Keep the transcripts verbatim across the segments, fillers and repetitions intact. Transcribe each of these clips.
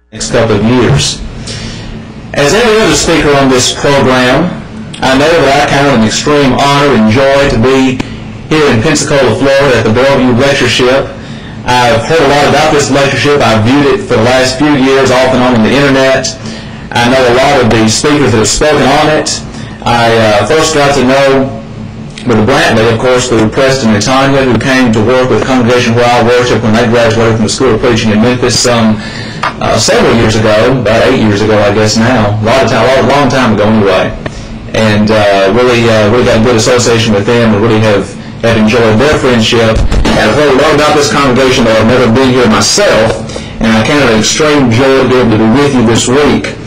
next couple of years. As any other speaker on this program, I know that I count it an extreme honor and joy to be here in Pensacola, Florida at the Bellview lectureship. I've heard a lot about this lectureship. I've viewed it for the last few years off and on on the internet. I know a lot of the speakers that have spoken on it. I uh, first got to know Brother Brantley, of course, through Preston and Tanya, who came to work with the congregation where I worship when they graduated from the School of Preaching in Memphis some uh, several years ago, about eight years ago, I guess now, a lot of time, a long time ago anyway, and uh, really, uh, really got a good association with them, and really have have enjoyed their friendship. And I've heard a lot about this congregation, though I've never been here myself, and I count it an extreme joy to be able to be with you this week.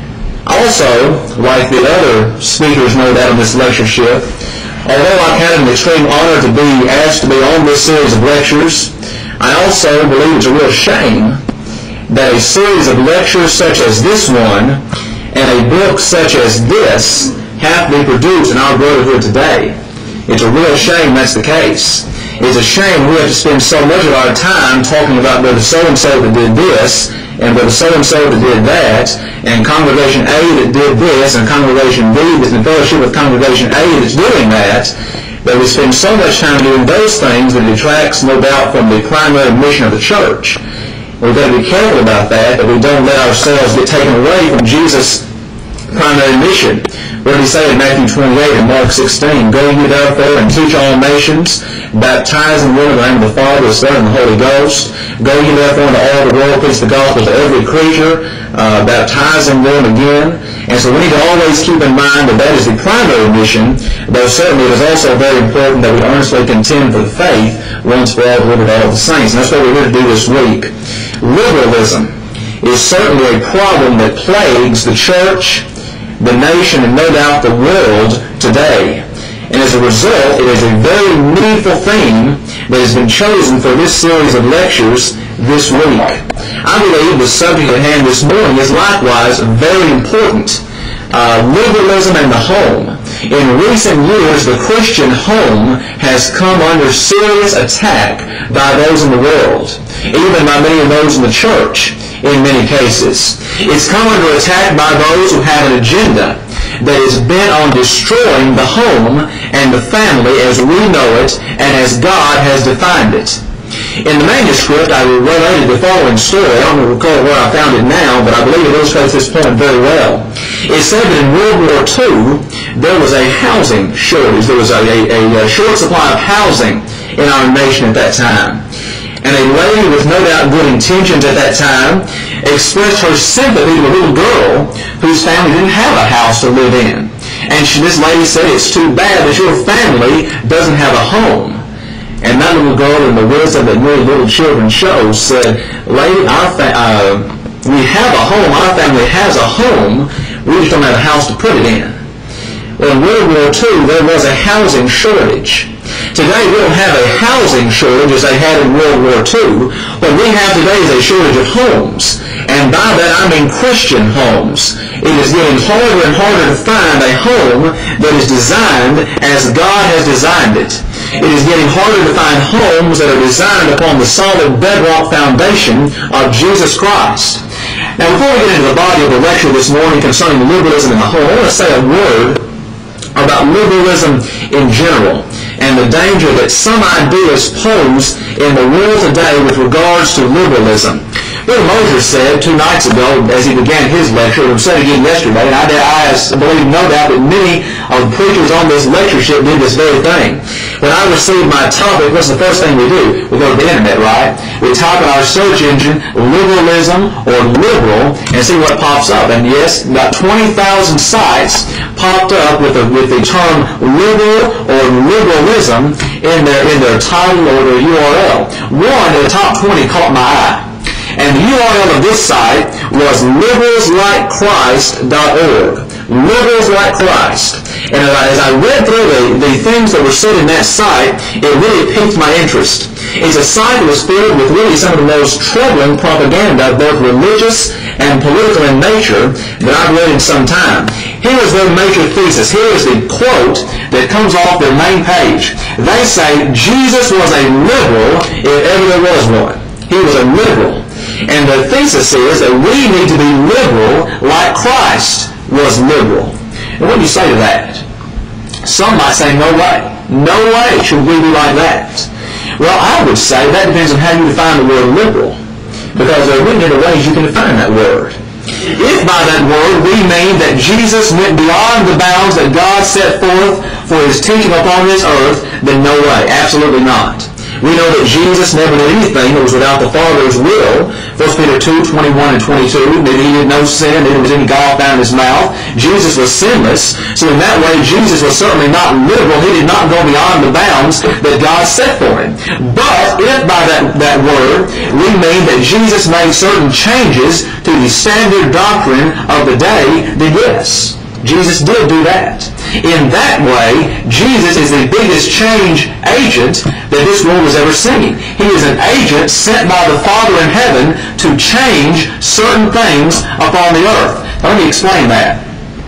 Also, like the other speakers no doubt on this lectureship, although I've had an extreme honor to be asked to be on this series of lectures, I also believe it's a real shame that a series of lectures such as this one and a book such as this have to be produced in our brotherhood today. It's a real shame that's the case. It's a shame we have to spend so much of our time talking about brother so-and-so that did this, and brother so-and-so that did that, and congregation A that did this, and congregation B that's in fellowship with congregation A that's doing that, that we spend so much time doing those things that it detracts, no doubt, from the primary mission of the church. We've got to be careful about that, that we don't let ourselves get taken away from Jesus' primary mission. What did he say in Matthew twenty-eight and Mark sixteen? Go ye therefore and teach all nations, baptizing them in the name of the Father, the Son, and the Holy Ghost. Go ye therefore into all the world, preach the gospel to every creature, uh, baptizing them again. And so we need to always keep in mind that that is the primary mission, though certainly it is also very important that we earnestly contend for the faith once for all delivered to all the saints. And that's what we're here to do this week. Liberalism is certainly a problem that plagues the church, the nation, and no doubt the world today. And as a result, it is a very meaningful theme that has been chosen for this series of lectures this week. I believe the subject at hand this morning is likewise very important. Uh, liberalism and the home. In recent years, the Christian home has come under serious attack by those in the world, even by many of those in the church in many cases. It's come under attack by those who have an agenda that is bent on destroying the home and the family as we know it and as God has defined it. In the manuscript, I related the following story. I don't recall where I found it now, but I believe it illustrates this point very well. It said that in World War Two, there was a housing shortage. There was a, a, a short supply of housing in our nation at that time. And a lady with no doubt good intentions at that time expressed her sympathy to a little girl whose family didn't have a house to live in. And she, this lady said, "It's too bad that your family doesn't have a home." And that little girl, in the wisdom that many little children show, said, "Lady, our fa- uh, we have a home. Our family has a home. We just don't have a house to put it in." Well, in World War Two, there was a housing shortage. Today, we don't have a housing shortage as they had in World War Two. What we have today is a shortage of homes. And by that, I mean Christian homes. It is getting harder and harder to find a home that is designed as God has designed it. It is getting harder to find homes that are designed upon the solid bedrock foundation of Jesus Christ. Now, before we get into the body of the lecture this morning concerning liberalism in the home, I want to say a word about liberalism in general and the danger that some ideas pose in the world today with regards to liberalism. Brother Moses said two nights ago as he began his lecture, and said again yesterday, and I, I believe no doubt that many of the preachers on this lectureship did this very thing. When I receive my topic, what's the first thing we do? We go to the internet, right? We type in our search engine, liberalism or liberal, and see what pops up. And yes, about twenty thousand sites popped up with the, with the term liberal or liberalism in their, in their title or their U R L. One, the top twenty caught my eye. And the U R L of this site was liberals like christ dot org. Liberals Like Christ. And as I read through the, the things that were said in that site, it really piqued my interest. It's a site that was filled with really some of the most troubling propaganda, both religious and political in nature, that I've read in some time. Here is their major thesis. Here is the quote that comes off their main page. They say, Jesus was a liberal if ever there was one. He was a liberal. And the thesis is that we need to be liberal like Christ was liberal. And what do you say to that? Some might say, no way. No way should we be like that. Well, I would say that depends on how you define the word liberal, because there are many different ways you can define that word. If by that word we mean that Jesus went beyond the bounds that God set forth for his teaching upon this earth, then no way, absolutely not. We know that Jesus never did anything that was without the Father's will. First Peter two, twenty-one and twenty-two, that he did no sin, that there was any gall found in his mouth. Jesus was sinless, so in that way Jesus was certainly not liberal. He did not go beyond the bounds that God set for him. But if by that, that word we mean that Jesus made certain changes to the standard doctrine of the day, then yes, Jesus did do that. In that way, Jesus is the biggest change agent that this world has ever seen. He is an agent sent by the Father in heaven to change certain things upon the earth. Now, let me explain that.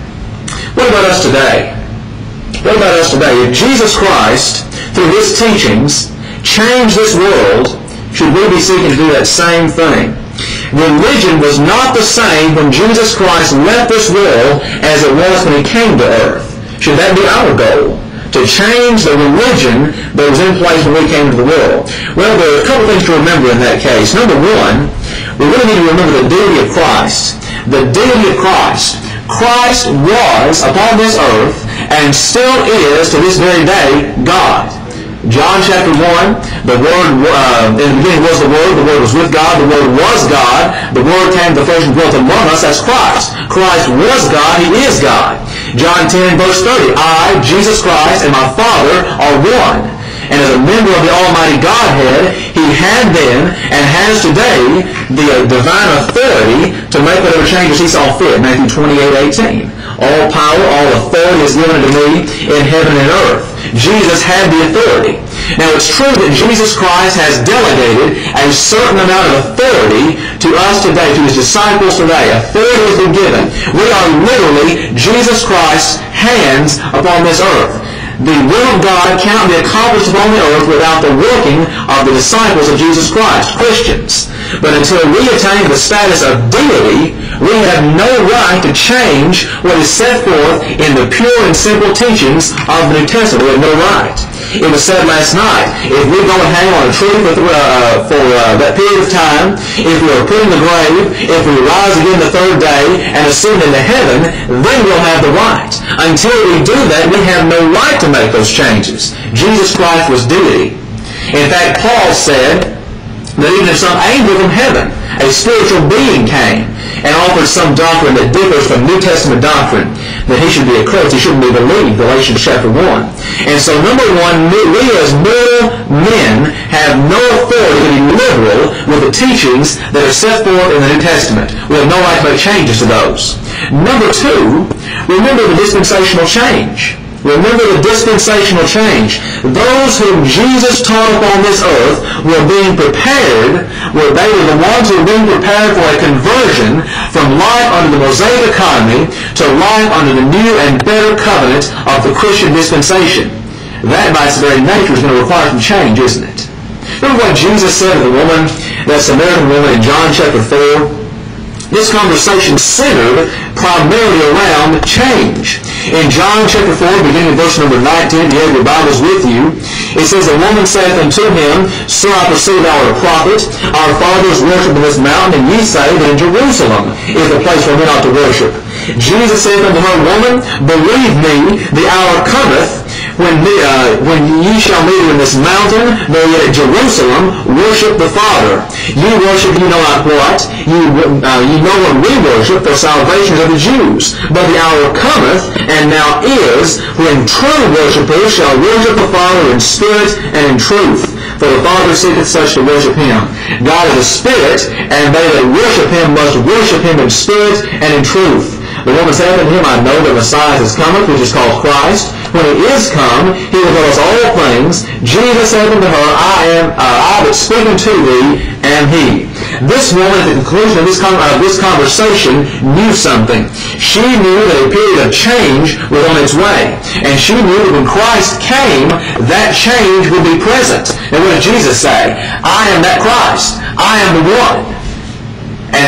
What about us today? What about us today? If Jesus Christ, through his teachings, changed this world, should we be seeking to do that same thing? Religion was not the same when Jesus Christ left this world as it was when he came to earth. Should that be our goal? To change the religion that was in place when we came into the world? Well, there are a couple things to remember in that case. Number one, we really need to remember the deity of Christ. The deity of Christ. Christ was upon this earth and still is to this very day God. John chapter one, the Word, uh, in the beginning was the Word, the Word was with God, the Word was God, the Word came to the flesh and dwelt among us, that's Christ. Christ was God, he is God. John ten, verse thirty, I, Jesus Christ, and my Father are one. And as a member of the Almighty Godhead, he had then and has today the uh, divine authority to make whatever changes he saw fit. Matthew twenty-eight, eighteen. All power, all authority is given unto me in heaven and earth. Jesus had the authority. Now it's true that Jesus Christ has delegated a certain amount of authority to us today, to his disciples today. Authority has been given. We are literally Jesus Christ's hands upon this earth. The will of God cannot be accomplished upon the earth without the working of the disciples of Jesus Christ, Christians. But until we attain the status of deity, we have no right to change what is set forth in the pure and simple teachings of the New Testament. We have no right. It was said last night, if we go and hang on a tree for, uh, for uh, that period of time, if we are put in the grave, if we rise again the third day and ascend into heaven, then we'll have the right. Until we do that, we have no right to make those changes. Jesus Christ was deity. In fact, Paul said that even if some angel from heaven, a spiritual being, came and offered some doctrine that differs from New Testament doctrine, that he should be accursed, he shouldn't be believed, Galatians chapter one. And so number one, we as mortal men have no authority to be liberal with the teachings that are set forth in the New Testament. We have no right to make changes to those. Number two, remember the dispensational change. Remember the dispensational change. Those whom Jesus taught upon this earth were being prepared, were they were the ones who were being prepared for a conversion from life under the Mosaic economy to life under the new and better covenant of the Christian dispensation. That by its very nature is going to require some change, isn't it? Remember what Jesus said to the woman, that Samaritan woman in John chapter four? This conversation centered primarily around change. In John chapter four, beginning in verse number nineteen, if you have your Bibles with you, it says, the woman saith unto him, Sir, I perceive thou art a prophet. Our fathers worship in this mountain, and ye say that in Jerusalem is the place where men ought to worship. Jesus saith unto her, Woman, believe me, the hour cometh, when, the, uh, when ye shall neither in this mountain nor yet at Jerusalem worship the Father. Ye worship ye know not what, ye, uh, ye know what we worship, for salvation is of the Jews. But the hour cometh, and now is, when true worshipers shall worship the Father in spirit and in truth. For the Father seeketh such to worship him. God is a spirit, and they that worship him must worship him in spirit and in truth. The woman said unto him, I know that Messiah is cometh, which is called Christ. When he is come, he will tell us all things. Jesus said unto her, I am uh, I that speak unto thee am he. This woman, at the conclusion of this, con- uh, this conversation, knew something. She knew that a period of change was on its way. And she knew that when Christ came, that change would be present. And what did Jesus say? I am that Christ. I am the one. And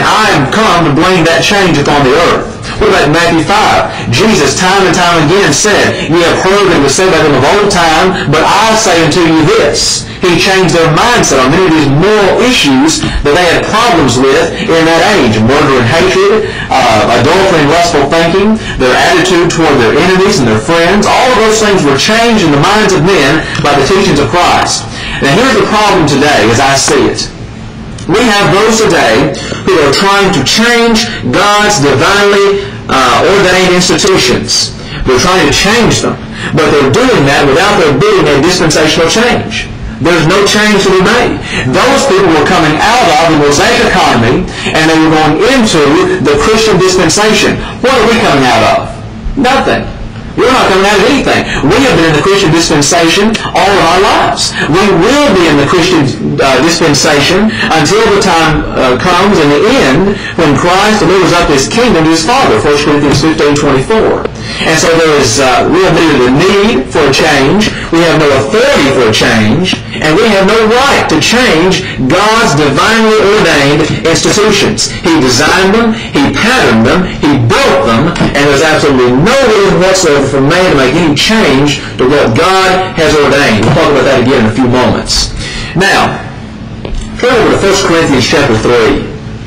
I am come to bring that change upon the earth. What about Matthew five? Jesus time and time again said, "Ye have heard that it was said by them of old time, but I say unto you this." He changed their mindset on many of these moral issues that they had problems with in that age. Murder and hatred, uh, adultery and lustful thinking, their attitude toward their enemies and their friends. All of those things were changed in the minds of men by the teachings of Christ. Now here's the problem today as I see it. We have those today who are trying to change God's divinely uh, ordained institutions. They're trying to change them, but they're doing that without there being a dispensational change. There's no change to be made. Those people were coming out of the Mosaic economy, and they were going into the Christian dispensation. What are we coming out of? Nothing. We're not coming out of anything. We have been in the Christian dispensation all of our lives. We will be in the Christian uh, dispensation until the time uh, comes in the end when Christ delivers up His kingdom to His Father, First Corinthians fifteen twenty-four. And so there is, uh, we have neither the need for a change, we have no authority for a change, and we have no right to change God's divinely ordained institutions. He designed them, He patterned them, He built them, and there's absolutely no reason whatsoever for man to make any change to what God has ordained. We'll talk about that again in a few moments. Now, turn over to First Corinthians chapter three.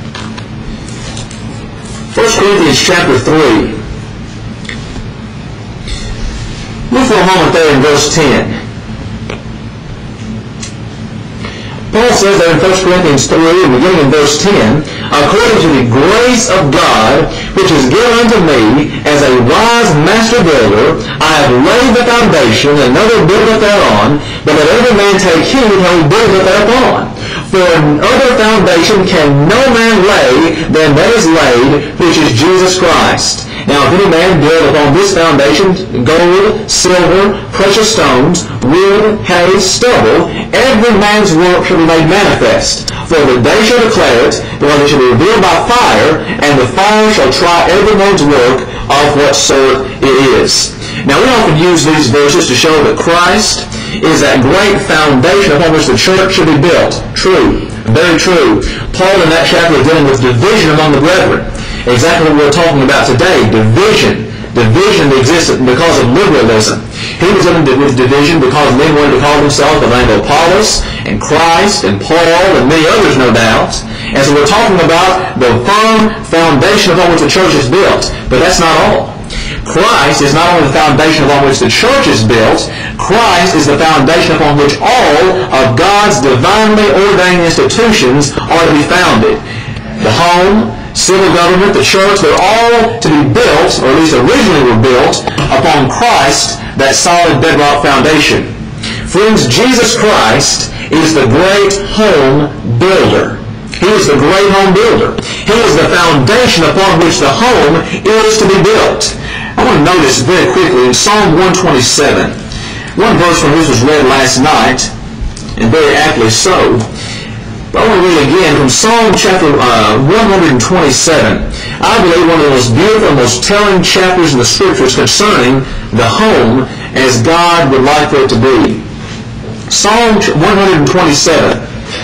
First Corinthians chapter three. Look for a moment there in verse ten. Paul says there in First Corinthians three, beginning in verse ten, "According to the grace of God, which is given unto me, as a wise master builder, I have laid the foundation, and another buildeth thereon, but let every man take heed how he buildeth thereupon. For another foundation can no man lay than that is laid, which is Jesus Christ. Now if any man build upon this foundation gold, silver, precious stones, wood, hay, stubble, every man's work shall be made manifest. For the day shall declare it, because it shall be revealed by fire, and the fire shall try every man's work of what sort it is." Now we often use these verses to show that Christ is that great foundation upon which the church should be built. True. Very true. Paul in that chapter is dealing with division among the brethren. Exactly what we're talking about today, division. Division exists because of liberalism. He was dealing with division because men wanted to call themselves the name of Apollos and Christ and Paul and many others, no doubt. And so we're talking about the firm foundation upon which the church is built. But that's not all. Christ is not only the foundation upon which the church is built, Christ is the foundation upon which all of God's divinely ordained institutions are to be founded. The home, civil government, the church, they're all to be built, or at least originally were built, upon Christ, that solid bedrock foundation. Friends, Jesus Christ is the great home builder. He is the great home builder. He is the foundation upon which the home is to be built. I want to notice very quickly in Psalm one twenty-seven, one verse from which was read last night, and very aptly so. But I want to read again from Psalm chapter uh, one twenty-seven. I believe one of the most beautiful, most telling chapters in the Scriptures concerning the home as God would like for it to be. Psalm one twenty-seven.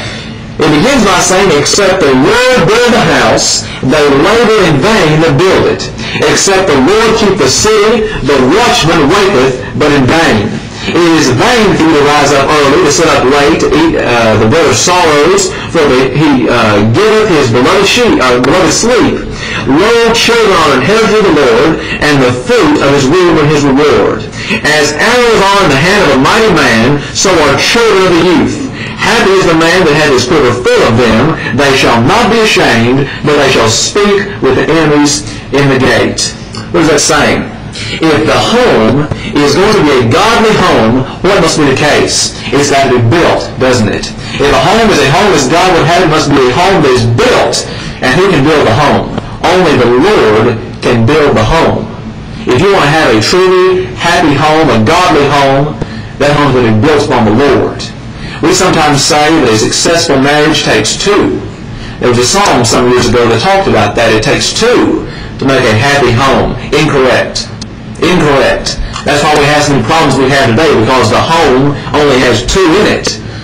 It begins by saying, "Except the Lord build the house, they labor in vain that build it. Except the Lord keep the city, the watchman waketh, but in vain. It is vain for you to rise up early, to sit up late, to eat uh, the bread of sorrows, for the, he uh, giveth his beloved, sheep, uh, beloved sleep. Lo, children are an heritage of the Lord, and the fruit of his womb and his reward. As arrows are in the hand of a mighty man, so are children of the youth. Happy is the man that hath his quiver full of them. They shall not be ashamed, but they shall speak with the enemies in the gate." What is that saying? If the home is going to be a godly home, what must be the case? It's got to be built, doesn't it? If a home is a home as God would have it, it must be a home that is built. And who can build a home? Only the Lord can build the home. If you want to have a truly happy home, a godly home, that home is going to be built upon the Lord. We sometimes say that a successful marriage takes two. There was a song some years ago that talked about that. It takes two to make a happy home. Incorrect. Incorrect. That's why we have some problems we have today, because the home only has two in it.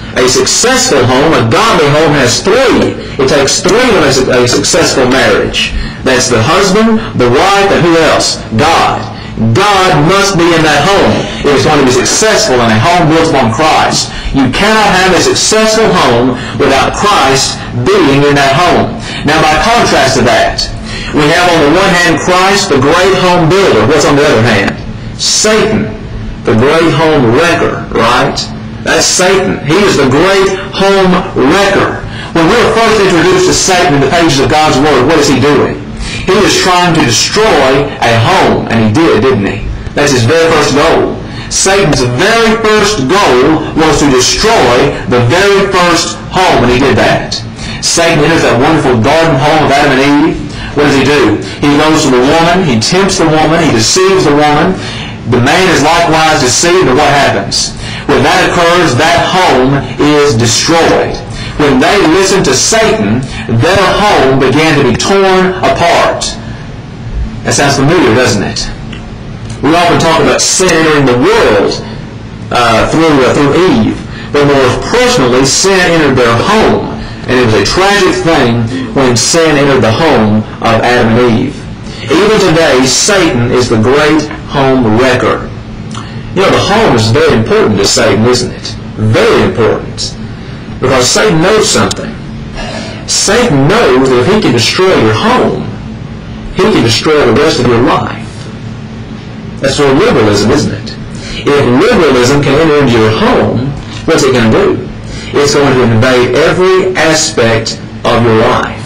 A successful home, a godly home, has three. It takes three to make a successful marriage. That's the husband, the wife, and who else? God. God must be in that home if it's going to be successful in a home built upon Christ. You cannot have a successful home without Christ being in that home. Now, by contrast to that, we have on the one hand Christ, the great home builder. What's on the other hand? Satan, the great home wrecker, right? That's Satan. He is the great home wrecker. When we were first introduced to Satan in the pages of God's Word, what is he doing? He was trying to destroy a home, and he did, didn't he? That's his very first goal. Satan's very first goal was to destroy the very first home, and he did that. Satan enters that wonderful garden home of Adam and Eve. What does he do? He goes to the woman, he tempts the woman, he deceives the woman. The man is likewise deceived, and what happens? When that occurs, that home is destroyed. When they listened to Satan, their home began to be torn apart. That sounds familiar, doesn't it? We often talk about sin entering the world uh, through, uh, through Eve. But more personally, sin entered their home. And it was a tragic thing when sin entered the home of Adam and Eve. Even today, Satan is the great home wrecker. You know, the home is very important to Satan, isn't it? Very important. Because Satan knows something. Satan knows that if he can destroy your home, he can destroy the rest of your life. That's for liberalism, isn't it? If liberalism can enter into your home, what's it going to do? It's going to invade every aspect of your life.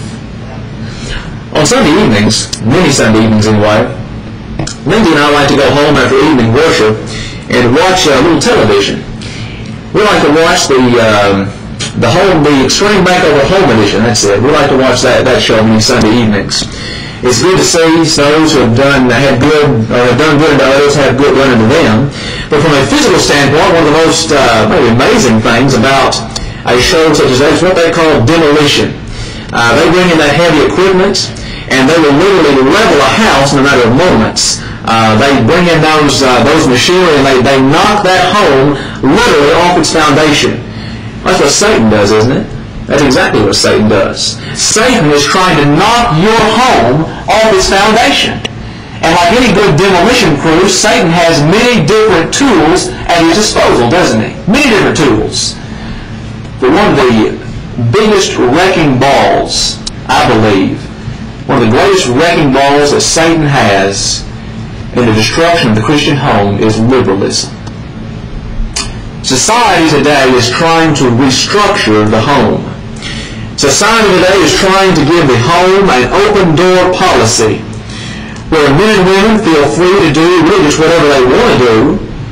On Sunday evenings, many Sunday evenings anyway, Lindy and I like to go home after evening worship and watch a little television. We like to watch the um, the home, the Extreme Makeover Home Edition. That's it. We like to watch that that show many Sunday evenings. It's good to see those who have done have good or have done good to others have good done to them. But from a physical standpoint, one of the most uh, maybe amazing things about a show such as that is what they call demolition. Uh, they bring in that heavy equipment, and they will literally level a house in a matter of moments. Uh, they bring in those uh, those machinery, and they, they knock that home literally off its foundation. That's what Satan does, isn't it? That's exactly what Satan does. Satan is trying to knock your home off its foundation. And like any good demolition crew, Satan has many different tools at his disposal, doesn't he? Many different tools. But one of the biggest wrecking balls, I believe, one of the greatest wrecking balls that Satan has in the destruction of the Christian home is liberalism. Society today is trying to restructure the home. Society today is trying to give the home an open-door policy where men and women feel free to do really just whatever they want to do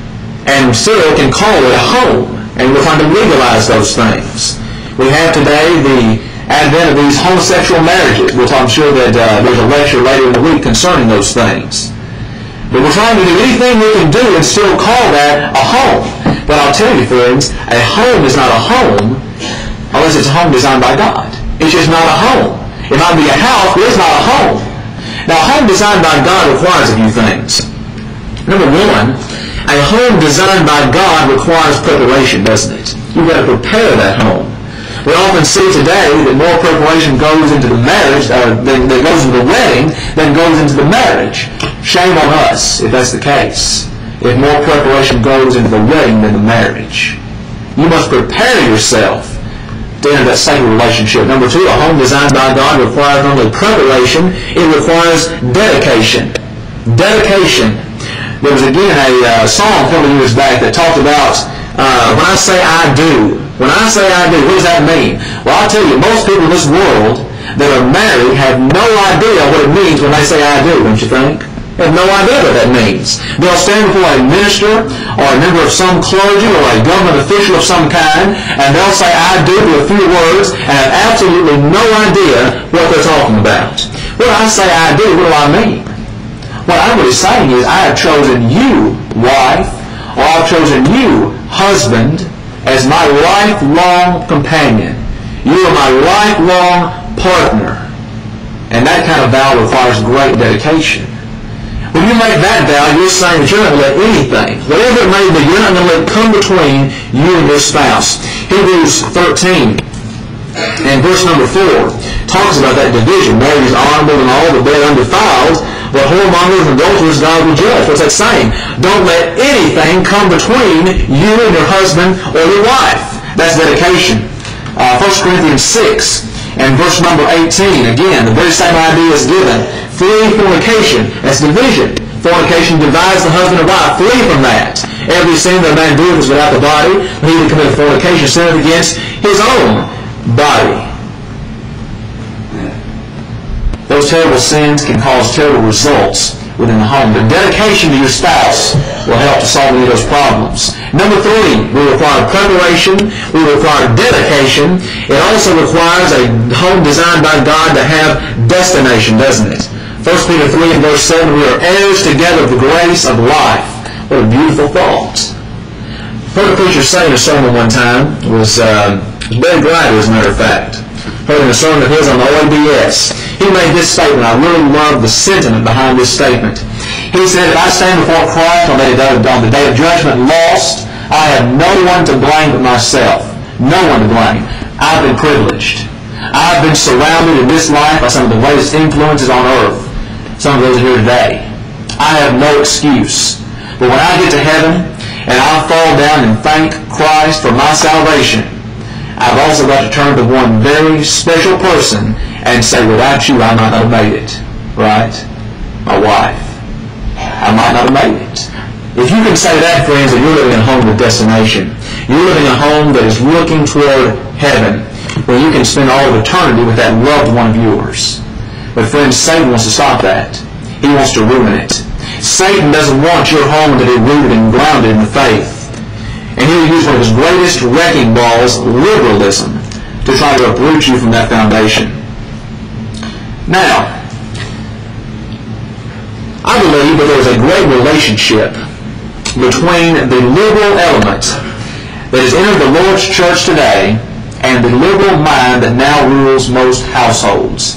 and still can call it a home. And we're trying to legalize those things. We have today the advent of these homosexual marriages, which I'm sure that uh, there's a lecture later in the week concerning those things. But we're trying to do anything we can do and still call that a home. But I'll tell you, friends, a home is not a home unless it's a home designed by God. It's just not a home. It might be a house, but it's not a home. Now, a home designed by God requires a few things. Number one, a home designed by God requires preparation, doesn't it? You've got to prepare that home. We often see today that more preparation goes into the marriage, or than, that goes into the wedding, than goes into the marriage. Shame on us if that's the case. If more preparation goes into the wedding than the marriage. You must prepare yourself to enter that sacred relationship. Number two, a home designed by God requires not only preparation, it requires dedication. Dedication. There was again a uh, song a couple of years back that talked about uh, when I say I do. When I say I do, what does that mean? Well, I'll tell you, most people in this world that are married have no idea what it means when they say I do, don't you think? They have no idea what that means. They'll stand before a minister or a member of some clergy or a government official of some kind, and they'll say I do to a few words and have absolutely no idea what they're talking about. When I say I do, what do I mean? What I'm really saying is I have chosen you, wife, or I've chosen you, husband, as my lifelong companion. You are my lifelong partner. And that kind of vow requires great dedication. When you make that vow, you're saying that you're not going to let anything, whatever it may be, you're not going to let it come between you and your spouse. Hebrews thirteen and verse number four talks about that division. Marriage is honorable and all, but they're undefiled. But whoremongers and adulterers God will judge. What's that saying? Don't let anything come between you and your husband or your wife. That's dedication. Uh, First Corinthians six and verse number eighteen. Again, the very same idea is given. Flee fornication. That's division. Fornication divides the husband and wife. Flee from that. Every sin that a man doeth is without the body. He that committeth fornication sinneth against his own body. Those terrible sins can cause terrible results within the home. The dedication to your spouse will help to solve any of those problems. Number three, we require preparation. We require dedication. It also requires a home designed by God to have destination, doesn't it? First Peter three and verse seven, we are heirs together of the grace of life. What a beautiful thought. Heard a preacher say in a sermon one time, it was uh, Billy Grider, as a matter of fact. Heard in a sermon of his on the O A B S. He made this statement. I really love the sentiment behind this statement. He said, if I stand before Christ on the day of, on the day of judgment lost, I have no one to blame but myself. No one to blame. I've been privileged. I've been surrounded in this life by some of the greatest influences on earth. Some of those are here today. I have no excuse. But when I get to heaven and I fall down and thank Christ for my salvation, I've also got to turn to one very special person and say, without you, I might not have made it. Right? My wife. I might not have made it. If you can say that, friends, that you're living in a home with destination. You're living in a home that is looking toward heaven, where you can spend all of eternity with that loved one of yours. But friends, Satan wants to stop that. He wants to ruin it. Satan doesn't want your home to be rooted and grounded in the faith. And he'll use one of his greatest wrecking balls, liberalism, to try to uproot you from that foundation. Now, I believe that there's a great relationship between the liberal element that has entered the Lord's church today and the liberal mind that now rules most households.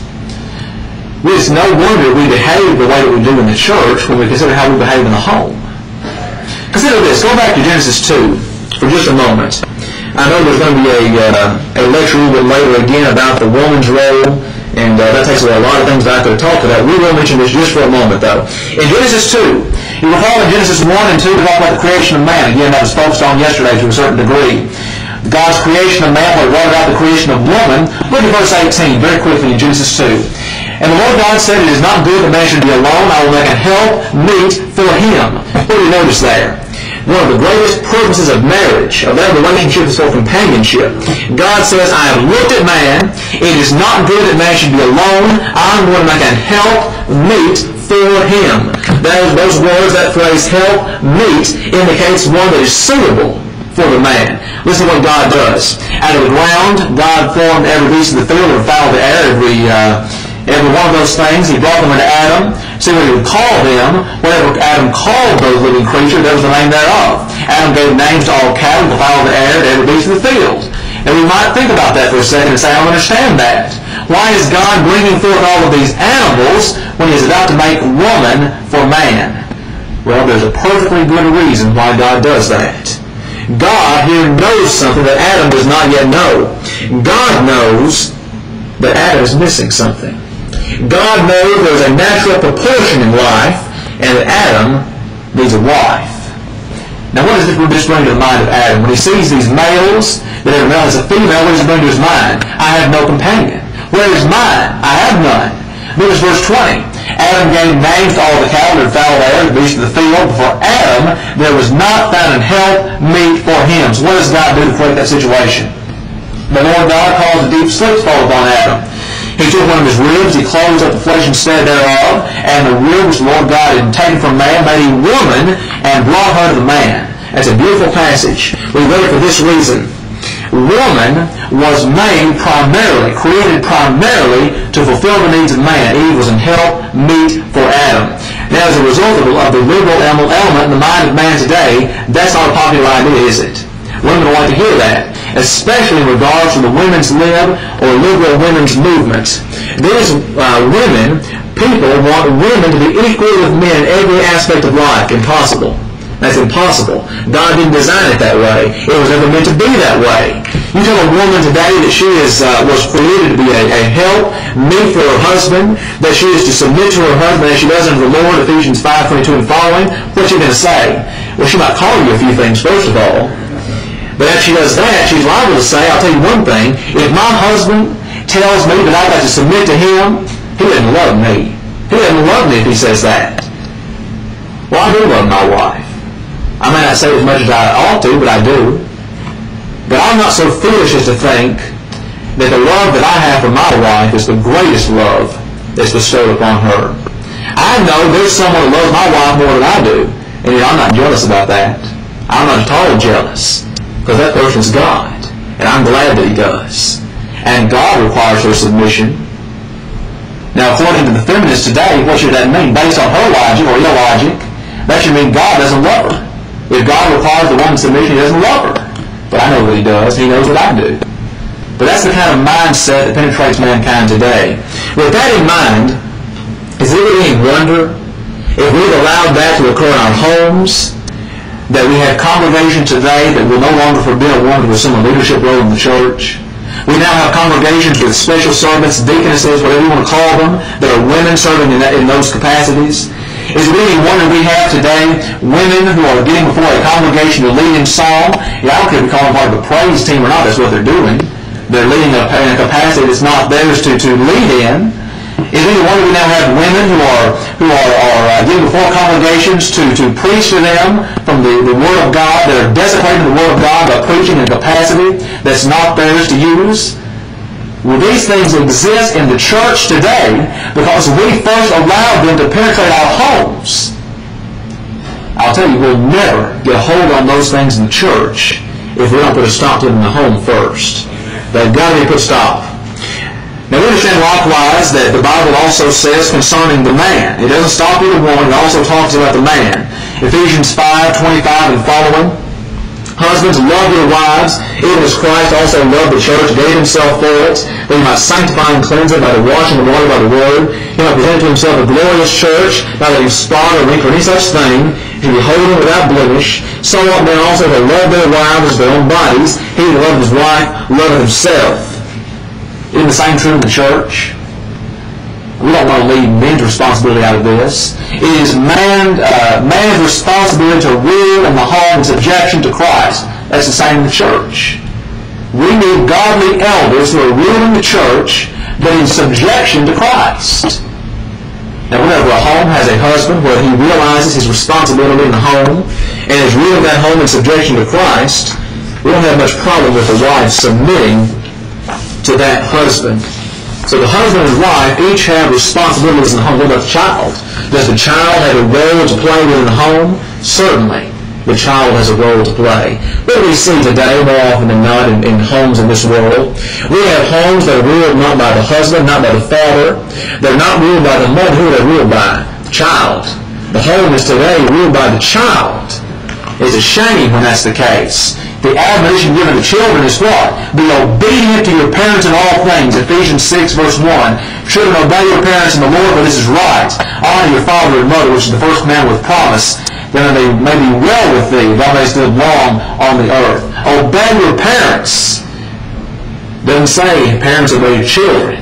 It's no wonder we behave the way that we do in the church when we consider how we behave in the home. Consider this. Go back to Genesis two for just a moment. I know there's going to be a, uh, a lecture a little bit later again about the woman's role, and uh, that takes away a lot of things that I could have talked about. We will mention this just for a moment, though. In Genesis two, you recall in Genesis one and two, we talk about the creation of man. Again, that was focused on yesterday to a certain degree. God's creation of man, what brought about the creation of woman. Look at verse eighteen, very quickly in Genesis two. And the Lord God said, it is not good that man should be alone. I will make a help meet for him. What do you notice there? One of the greatest purposes of marriage, of that relationship, is for companionship. God says, I have looked at man. It is not good that man should be alone. I'm going to make a help meet for him. Those, those words, that phrase, help meet, indicates one that is suitable for the man. Listen to what God does. Out of the ground, God formed every beast of the field, every fowl of the air, every... Uh, Every one of those things, he brought them into Adam, see what he would call them. Whatever Adam called those living creatures, that was the name thereof. Adam gave names to all cattle, the fowl of the air, to every beast of the field. And we might think about that for a second and say, I don't understand that. Why is God bringing forth all of these animals when he's about to make woman for man? Well, there's a perfectly good reason why God does that. God here knows something that Adam does not yet know. God knows that Adam is missing something. God knows there's a natural proportion in life, and that Adam needs a wife. Now, what does this bring to the mind of Adam? When he sees these males, that every male is a female, what does it bring to his mind? I have no companion. Where is mine? I have none. Notice verse twenty. Adam gave names to all the cattle and fowl of the air, the beasts of the field. For Adam, there was not found an help meet for him. So what does God do to create that situation? The Lord God caused a deep sleep to fall upon Adam. He took one of his ribs, he closed up the flesh instead thereof, and the rib which the Lord God had taken from man made a woman and brought her to the man. That's a beautiful passage. We read it for this reason. Woman was made primarily, created primarily to fulfill the needs of man. Eve was an help meet for Adam. Now, as a result of the liberal element in the mind of man today, that's not a popular idea, is it? Women don't like to hear that, especially in regards to the women's lib or liberal women's movement. These uh, women, people want women to be equal with men in every aspect of life. Impossible. That's impossible. God didn't design it that way. It was never meant to be that way. You tell a woman today that she is uh, was created to be a, a help, meet for her husband, that she is to submit to her husband as she does unto the Lord, Ephesians five twenty-two and following, what's she going to say? Well, she might call you a few things, first of all. But if she does that, she's liable to say, I'll tell you one thing, if my husband tells me that I've got to submit to him, he doesn't love me. He doesn't love me if he says that. Well, I do love my wife. I may not say as much as I ought to, but I do. But I'm not so foolish as to think that the love that I have for my wife is the greatest love that's bestowed upon her. I know there's someone who loves my wife more than I do, and you know, I'm not jealous about that. I'm not at all jealous, because that person's God, and I'm glad that he does. And God requires her submission. Now, according to the feminists today, what should that mean? Based on her logic or illogic, that should mean God doesn't love her. If God requires the woman's submission, he doesn't love her. But I know what he does. He knows what I do. But that's the kind of mindset that penetrates mankind today. With that in mind, is it really any wonder if we've allowed that to occur in our homes, that we have congregations today that will no longer forbid a woman to assume a leadership role in the church? We now have congregations with special servants, deaconesses, whatever you want to call them, that are women serving in, that, in those capacities. Is it really a wonder we have today women who are getting before a congregation to lead in song? Yeah, I don't care if we call them part of the praise team or not, that's what they're doing. They're leading in a capacity that's not theirs to, to lead in. Is it any wonder we now have women who are who are, are uh, getting before congregations to, to preach to them from the, the Word of God? They're desecrating the Word of God by preaching in a capacity that's not theirs to use? Well, these things exist in the church today because we first allowed them to penetrate our homes. I'll tell you, we'll never get a hold on those things in the church if we don't put a stop to them in the home first. They've got to be put a stop. Now, we understand likewise that the Bible also says concerning the man. It doesn't stop with the woman, it also talks about the man. Ephesians five twenty-five and following. Husbands, love your wives, even as Christ also loved the church, gave himself for it, that he might sanctify and cleanse it by the washing of the water by the word. He might present to himself a glorious church, not letting spot or wrinkle or any such thing, to be holy without blemish. So ought men also to love their wives as their own bodies. He who loveth his wife loveth himself. Isn't the same true in the church? We don't want to leave men's responsibility out of this. It is man, uh, man's responsibility to rule in the home in subjection to Christ. That's the same in the church. We need godly elders who are ruling the church, but in subjection to Christ. Now, whenever a home has a husband where he realizes his responsibility in the home and is ruling that home in subjection to Christ, we don't have much problem with the wife submitting to that husband. So the husband and wife each have responsibilities in the home. What about the child? Does the child have a role to play within the home? Certainly, the child has a role to play. What do we see today more often than not in, in homes in this world? We have homes that are ruled not by the husband, not by the father. They're not ruled by the mother. Who are they ruled by? The child. The home is today ruled by the child. It's a shame when that's the case. The admonition given to children is what? Be obedient to your parents in all things. Ephesians six verse one. Children, obey your parents in the Lord, for this is right. Honor your father and mother, which is the first commandment with promise, that they may be well with thee, thou mayest live long on the earth. Obey your parents. Doesn't say parents obey your children.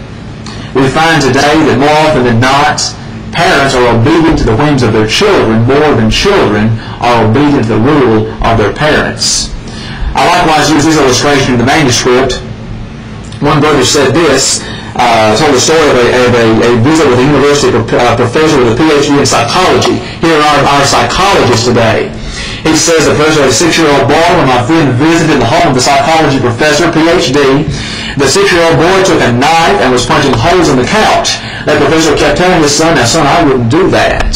We find today that more often than not, parents are obedient to the whims of their children more than children are obedient to the rule of their parents. I likewise use this illustration in the manuscript. One brother said this, uh, told the story of a, of a, a visit with a university uh, professor with a P H D in psychology. Here are our psychologists today. He says that there's a six-year-old boy, when my friend visited the home of the psychology professor, P H D, the six-year-old boy took a knife and was punching holes in the couch. That professor kept telling his son, now son, I wouldn't do that.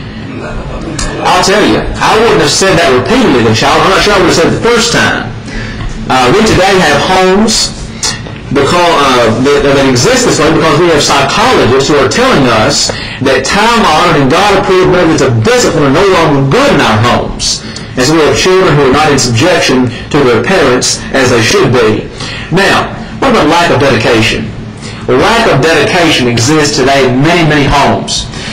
I'll tell you, I wouldn't have said that repeatedly to the child. I'm not sure I would have said it the first time. Uh, we today have homes because, uh, that, that exist this way because we have psychologists who are telling us that time-honored and God-approved methods of discipline are no longer good in our homes. And so we have children who are not in subjection to their parents as they should be. Now, what about lack of dedication? Lack of dedication exists today in many, many homes.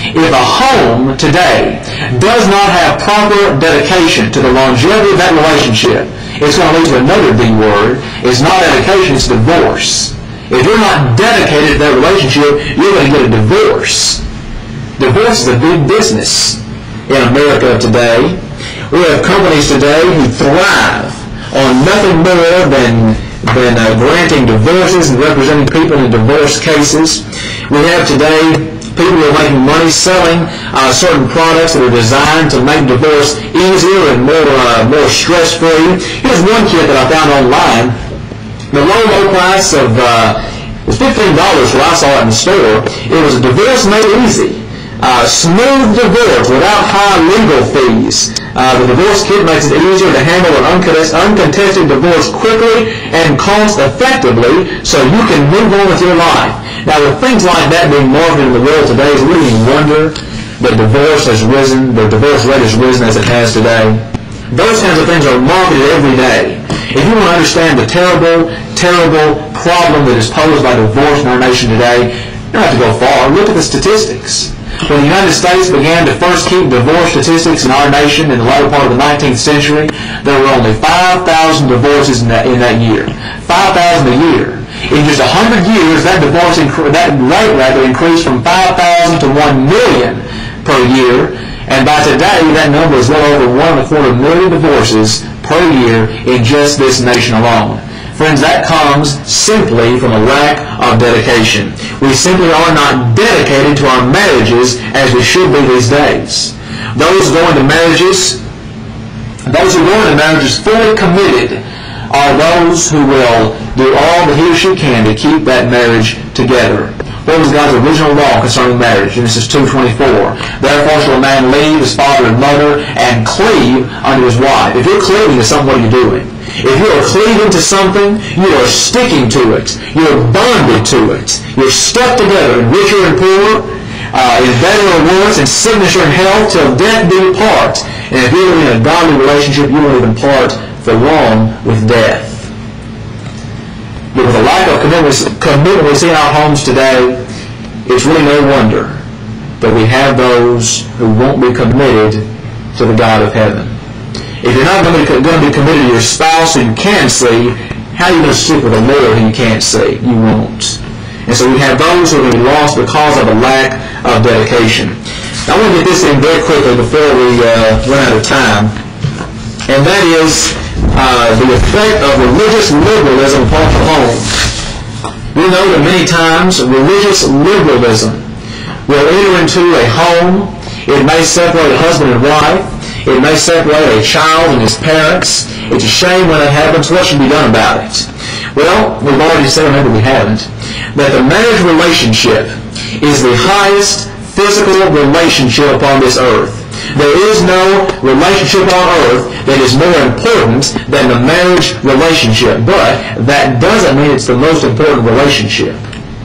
If a home today does not have proper dedication to the longevity of that relationship, it's going to lead to another D word. It's not dedication, it's divorce. If you're not dedicated to that relationship, you're going to get a divorce. Divorce is a big business in America today. We have companies today who thrive on nothing more than, than uh, granting divorces and representing people in divorce cases. We have today people who are making money selling uh, certain products that are designed to make divorce easier and more uh, more stress-free. Here's one kit that I found online. The low, low price of uh, it was fifteen dollars when I saw it in the store. It was a divorce made easy. Uh, smooth divorce without high legal fees. Uh, the divorce kit makes it easier to handle an uncontested, uncontested divorce quickly and cost effectively so you can move on with your life. Now, with things like that being marketed in the world today, it's really a wonder that divorce has risen, the divorce rate has risen as it has today. Those kinds of things are marketed every day. If you want to understand the terrible, terrible problem that is posed by divorce in our nation today, you don't have to go far. Look at the statistics. When the United States began to first keep divorce statistics in our nation in the latter part of the nineteenth century, there were only five thousand divorces in that, in that year. five thousand a year. In just one hundred years, that divorce that rate rather increased from five thousand to one million per year, and by today, that number is well over one and a quarter million divorces per year in just this nation alone. Friends, that comes simply from a lack of dedication. We simply are not dedicated to our marriages as we should be these days. Those going to marriages, those who go into marriages fully committed are those who will do all that he or she can to keep that marriage together. What was God's original law concerning marriage? Genesis two twenty-four. Therefore shall a man leave his father and mother and cleave unto his wife. If you're cleaving to something, what are you doing? If you are cleaving to something, you are sticking to it. You're bonded to it. You're stuck together in richer and poorer, uh, in better or worse, in sickness or in health, till death do part. And if you're in a godly relationship, you won't even part for long with death. But with the lack of commitment we see in our homes today, it's really no wonder that we have those who won't be committed to the God of heaven. If you're not going to be committed to your spouse who you can see, how are you going to stick with a Lord who you can't see? You won't. And so we have those who are going to be lost because of a lack of dedication. Now, I want to get this in very quickly before we uh, run out of time. And that is uh, the effect of religious liberalism upon the home. We know that many times religious liberalism will enter into a home. It may separate a husband and wife. It may separate a child and his parents. It's a shame when that happens. What should be done about it? Well, we've already said, maybe we haven't, that the marriage relationship is the highest physical relationship upon this earth. There is no relationship on earth that is more important than the marriage relationship. But that doesn't mean it's the most important relationship.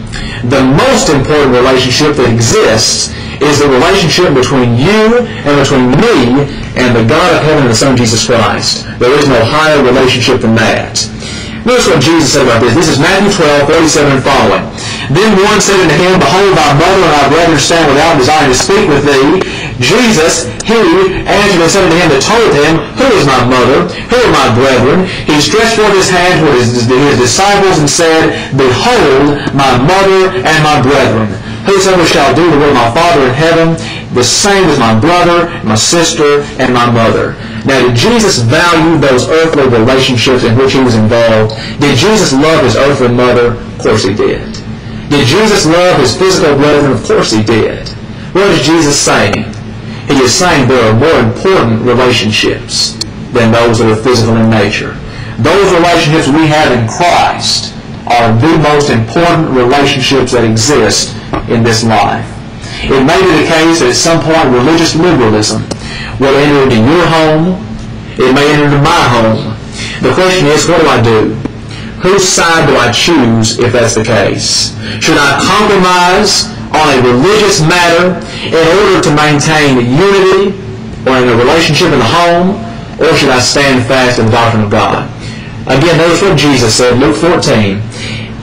The most important relationship that exists is the relationship between you and between me and the God of heaven and the Son Jesus Christ. There is no higher relationship than that. Notice what Jesus said about this. This is Matthew twelve, forty-seven and following. Then one said unto him, Behold, thy mother and thy brethren stand without, desiring to speak with thee. Jesus, he answered and said unto him that told him, Who is my mother? Who are my brethren? He stretched forth his hand toward his, his disciples and said, Behold, my mother and my brethren. Whosoever shall do the will of my Father in heaven, the same as my brother, my sister, and my mother. Now, did Jesus value those earthly relationships in which he was involved? Did Jesus love his earthly mother? Of course he did. Did Jesus love his physical brethren? Of course he did. What is Jesus saying? He is saying there are more important relationships than those that are physical in nature. Those relationships we have in Christ are the most important relationships that exist in this life. It may be the case that at some point religious liberalism will enter into your home. It may enter into my home. The question is, what do I do? Whose side do I choose if that's the case? Should I compromise on a religious matter in order to maintain unity or in a relationship in the home, or should I stand fast in the doctrine of God? Again, notice what Jesus said, Luke fourteen.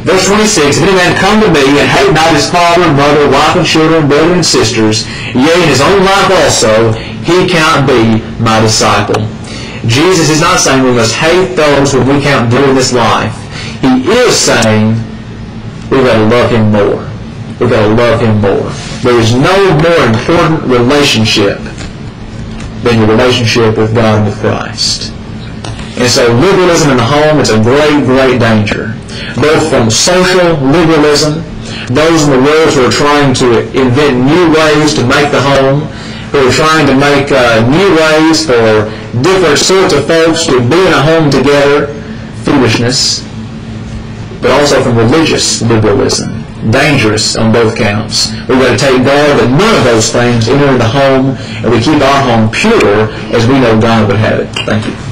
Verse twenty-six, if any man come to me and hate not his father and mother, wife and children, brethren and sisters, yea, and his own life also, he cannot be my disciple. Jesus is not saying we must hate those whom we count dear in this life. He is saying we've got to love him more. We've got to love him more. There is no more important relationship than your relationship with God and with Christ. And so liberalism in the home is a great, great danger. Both from social liberalism, those in the world who are trying to invent new ways to make the home, who are trying to make uh, new ways for different sorts of folks to be in a home together, foolishness, but also from religious liberalism, dangerous on both counts. We've got to take guard that none of those things enter in the home, and we keep our home pure as we know God would have it. Thank you.